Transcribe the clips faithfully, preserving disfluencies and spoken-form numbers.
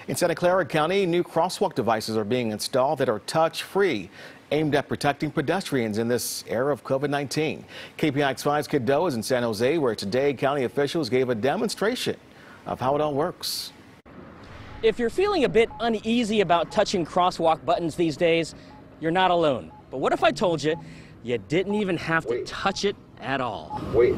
In Santa Clara County, new crosswalk devices are being installed that are touch-free, aimed at protecting pedestrians in this era of COVID nineteen. K P I X five's Kit Do is in San Jose, where today county officials gave a demonstration of how it all works. If you're feeling a bit uneasy about touching crosswalk buttons these days, you're not alone. But what if I told you you didn't even have to Wait. touch it at all? Wait.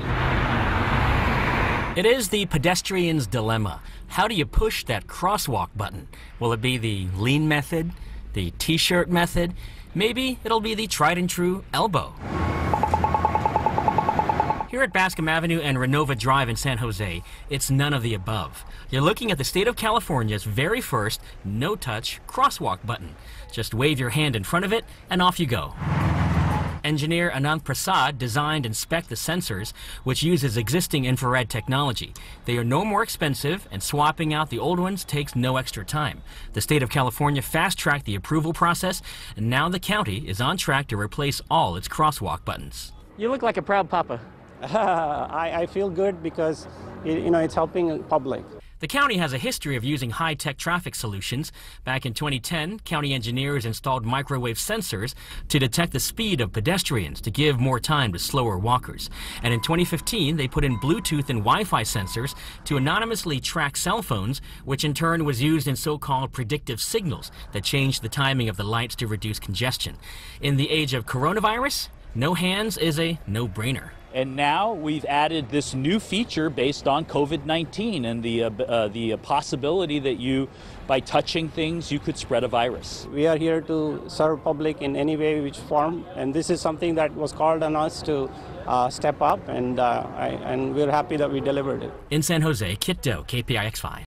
It is the pedestrian's dilemma. How do you push that crosswalk button? Will it be the lean method, the t-shirt method? Maybe it'll be the tried and true elbow. Here at Bascom Avenue and Renova Drive in San Jose, it's none of the above. You're looking at the state of California's very first no-touch crosswalk button. Just wave your hand in front of it and off you go. Engineer Anand Prasad designed and spec'd the sensors, which uses existing infrared technology. They are no more expensive, and swapping out the old ones takes no extra time. The state of California fast-tracked the approval process, and now the county is on track to replace all its crosswalk buttons. You look like a proud papa. I, I feel good because it, you know, it's helping the public. The county has a history of using high-tech traffic solutions. Back in twenty ten, county engineers installed microwave sensors to detect the speed of pedestrians to give more time to slower walkers. And in twenty fifteen, they put in Bluetooth and Wi-Fi sensors to anonymously track cell phones, which in turn was used in so-called predictive signals that changed the timing of the lights to reduce congestion. In the age of coronavirus, no hands is a no-brainer. And now we've added this new feature based on COVID nineteen and the, uh, uh, the possibility that you, by touching things, you could spread a virus. We are here to serve public in any way, which form, and this is something that was called on us to uh, step up, and, uh, I, and we're happy that we delivered it. In San Jose, Kit Do, K P I X five.